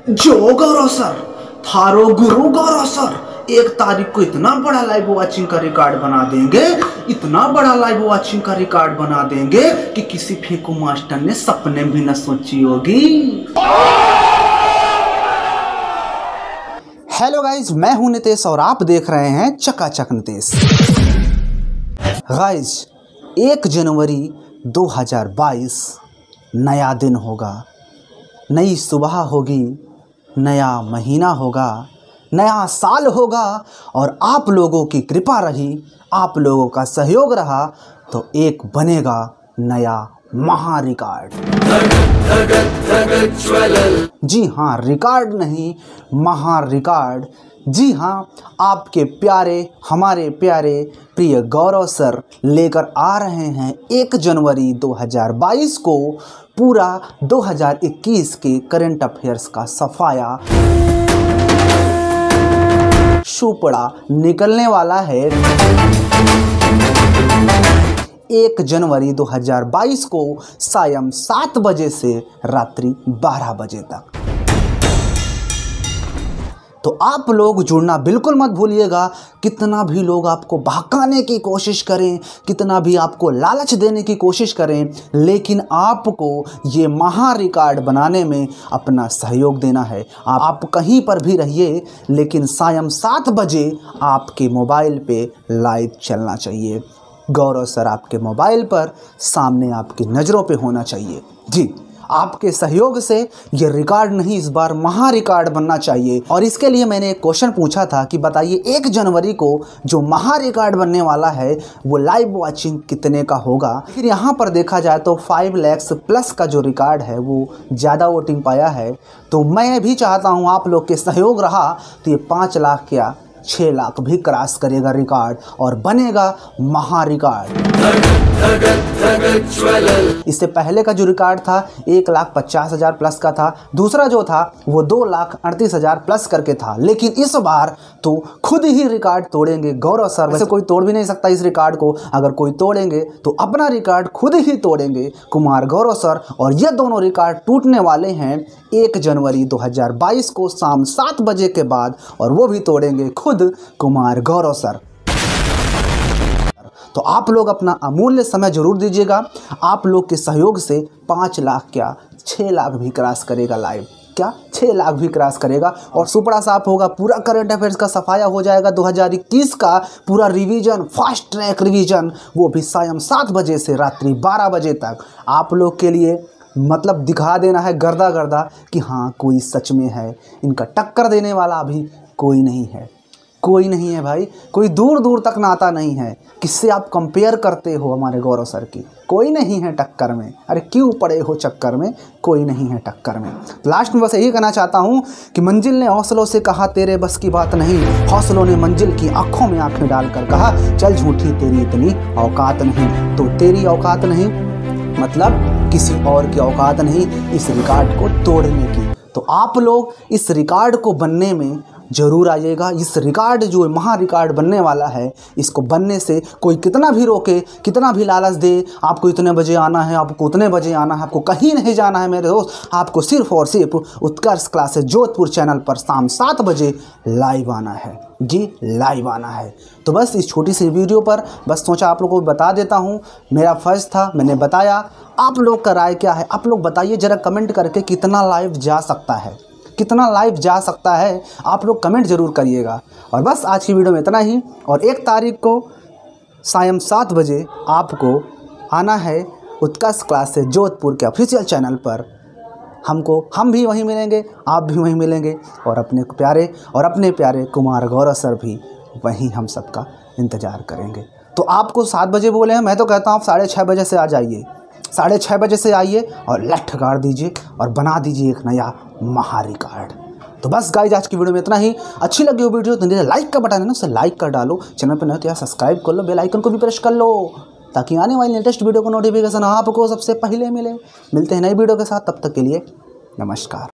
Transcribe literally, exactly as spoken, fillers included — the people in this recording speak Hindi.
जो गौरव सर, थारो गुरु गौरव सर एक तारीख को इतना बड़ा लाइव वॉचिंग का रिकॉर्ड बना देंगे, इतना बड़ा लाइव वॉचिंग का रिकॉर्ड बना देंगे कि किसी फेंकू मास्टर ने सपने भी न सोची होगी। हेलो गाइज, मैं हूं नितेश और आप देख रहे हैं चकाचक नितेश। गाइज, एक जनवरी दो हज़ार बाईस नया दिन होगा, नई सुबह होगी, नया महीना होगा, नया साल होगा और आप लोगों की कृपा रही, आप लोगों का सहयोग रहा तो एक बनेगा नया महा रिकॉर्ड। जी हाँ, रिकॉर्ड नहीं, महा रिकॉर्ड। जी हाँ, आपके प्यारे, हमारे प्यारे प्रिय गौरव सर लेकर आ रहे हैं एक जनवरी दो हज़ार बाईस को पूरा दो हज़ार इक्कीस के करंट अफेयर्स का सफाया सुपड़ा निकलने वाला है। एक जनवरी दो हज़ार बाईस को सायं सात बजे से रात्रि बारह बजे तक। तो आप लोग जुड़ना बिल्कुल मत भूलिएगा। कितना भी लोग आपको बहकाने की कोशिश करें, कितना भी आपको लालच देने की कोशिश करें, लेकिन आपको ये महा रिकॉर्ड बनाने में अपना सहयोग देना है। आप कहीं पर भी रहिए, लेकिन सायं सात बजे आपके मोबाइल पे लाइव चलना चाहिए। गौरव सर आपके मोबाइल पर सामने आपकी नज़रों पे होना चाहिए। जी, आपके सहयोग से ये रिकॉर्ड नहीं, इस बार महा रिकॉर्ड बनना चाहिए। और इसके लिए मैंने एक क्वेश्चन पूछा था कि बताइए एक जनवरी को जो महा रिकॉर्ड बनने वाला है वो लाइव वॉचिंग कितने का होगा। फिर यहाँ पर देखा जाए तो फाइव लैक्स प्लस का जो रिकॉर्ड है वो ज़्यादा वोटिंग पाया है। तो मैं भी चाहता हूँ आप लोग के सहयोग रहा तो ये पाँच लाख क्या छः लाख भी क्रॉस करेगा रिकॉर्ड और बनेगा महा रिकॉर्ड। इससे पहले का जो रिकॉर्ड था एक लाख पचास हज़ार प्लस का था, दूसरा जो था वो दो लाख अड़तीस हज़ार प्लस करके था। लेकिन इस बार तो खुद ही रिकॉर्ड तोड़ेंगे गौरव सर। वैसे कोई तोड़ भी नहीं सकता इस रिकॉर्ड को, अगर कोई तोड़ेंगे तो अपना रिकॉर्ड खुद ही तोड़ेंगे कुमार गौरव सर। और ये दोनों रिकॉर्ड टूटने वाले हैं एक जनवरी दो हज़ार बाईस को शाम सात बजे के बाद, और वो भी तोड़ेंगे खुद कुमार गौरव सर। तो आप लोग अपना अमूल्य समय जरूर दीजिएगा। आप लोग के सहयोग से पाँच लाख क्या छः लाख भी क्रॉस करेगा लाइव, क्या छः लाख भी क्रॉस करेगा और सुपड़ा साफ होगा। पूरा करंट अफेयर्स का सफाया हो जाएगा दो हज़ार इक्कीस का पूरा रिवीजन, फास्ट ट्रैक रिवीजन, वो भी सायं सात बजे से रात्रि बारह बजे तक। आप लोग के लिए मतलब दिखा देना है गर्दा गर्दा कि हाँ कोई सच में है, इनका टक्कर देने वाला अभी कोई नहीं है, कोई नहीं है भाई, कोई दूर दूर तक नाता नहीं है। किससे आप कंपेयर करते हो हमारे गौरव सर की? कोई नहीं है टक्कर में। अरे क्यों पड़े हो चक्कर में, कोई नहीं है टक्कर में। लास्ट में बस यही कहना चाहता हूँ कि मंजिल ने हौसलों से कहा तेरे बस की बात नहीं, हौसलों ने मंजिल की आंखों में आंखें डालकर कहा चल झूठी तेरी इतनी औकात नहीं। तो तेरी औकात नहीं मतलब किसी और की औकात नहीं इस रिकॉर्ड को तोड़ने की। तो आप लोग इस रिकॉर्ड को बनने में जरूर आइएगा। इस रिकॉर्ड जो महा रिकॉर्ड बनने वाला है, इसको बनने से कोई कितना भी रोके, कितना भी लालच दे, आपको इतने बजे आना है, आपको उतने बजे आना है, आपको कहीं नहीं जाना है मेरे दोस्त, आपको सिर्फ और सिर्फ उत्कर्ष क्लासेस जोधपुर चैनल पर शाम सात बजे लाइव आना है। जी, लाइव आना है। तो बस इस छोटी सी वीडियो पर बस सोचा आप लोगों को बता देता हूँ, मेरा फर्ज था, मैंने बताया। आप लोग का राय क्या है? आप लोग बताइए जरा कमेंट करके कितना लाइव जा सकता है, कितना लाइव जा सकता है, आप लोग कमेंट ज़रूर करिएगा। और बस आज की वीडियो में इतना ही। और एक तारीख को सायं सात बजे आपको आना है उत्कर्ष क्लासेस जोधपुर के ऑफिशियल चैनल पर। हमको हम भी वहीं मिलेंगे, आप भी वहीं मिलेंगे, और अपने प्यारे और अपने प्यारे कुमार गौरव सर भी वहीं हम सबका इंतज़ार करेंगे। तो आपको सात बजे बोले हैं, मैं तो कहता हूँ आप साढ़े छः बजे से आ जाइए, साढ़े छः बजे से आइए और लठ गाड़ दीजिए और बना दीजिए एक नया महा रिकॉर्ड। तो बस गाइज आज की वीडियो में इतना ही। अच्छी लगी हो वीडियो तो लाइक का बटन है ना, उसे लाइक कर डालो। चैनल पर नहीं तो यार सब्सक्राइब कर लो, बेल आइकन को भी प्रेस कर लो ताकि आने वाली लेटेस्ट वीडियो को नोटिफिकेशन आपको सबसे पहले मिले। मिलते हैं नई वीडियो के साथ, तब तक के लिए नमस्कार।